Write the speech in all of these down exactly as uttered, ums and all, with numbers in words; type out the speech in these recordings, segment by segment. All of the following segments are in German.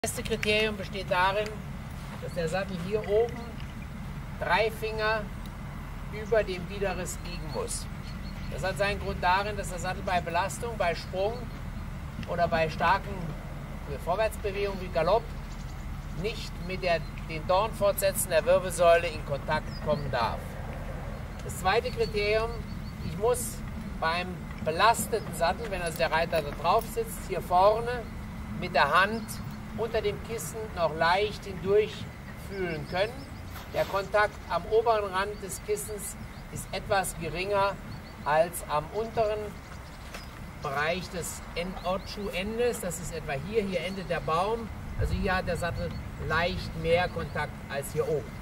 Das erste Kriterium besteht darin, dass der Sattel hier oben drei Finger über dem Widerriss liegen muss. Das hat seinen Grund darin, dass der Sattel bei Belastung, bei Sprung oder bei starken Vorwärtsbewegungen wie Galopp nicht mit der, den Dornfortsätzen der Wirbelsäule in Kontakt kommen darf. Das zweite Kriterium, ich muss beim belasteten Sattel, wenn also der Reiter da drauf sitzt, hier vorne mit der Hand unter dem Kissen noch leicht hindurch fühlen können. Der Kontakt am oberen Rand des Kissens ist etwas geringer als am unteren Bereich des Ortschuhendes. Das ist etwa hier, hier endet der Baum. Also hier hat der Sattel leicht mehr Kontakt als hier oben.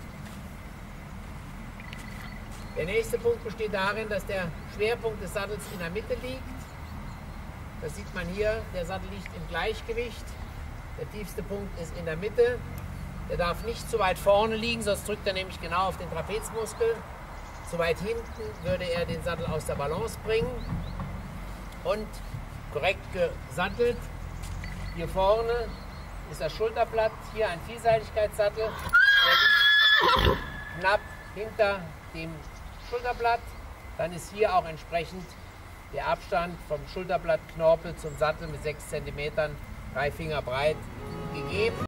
Der nächste Punkt besteht darin, dass der Schwerpunkt des Sattels in der Mitte liegt. Das sieht man hier, der Sattel liegt im Gleichgewicht. Der tiefste Punkt ist in der Mitte. Der darf nicht zu weit vorne liegen, sonst drückt er nämlich genau auf den Trapezmuskel. Zu weit hinten würde er den Sattel aus der Balance bringen. Und korrekt gesattelt, hier vorne ist das Schulterblatt, hier ein Vielseitigkeitssattel. Der liegt knapp hinter dem Schulterblatt. Dann ist hier auch entsprechend der Abstand vom Schulterblattknorpel zum Sattel mit sechs Zentimetern, drei Finger breit gegeben.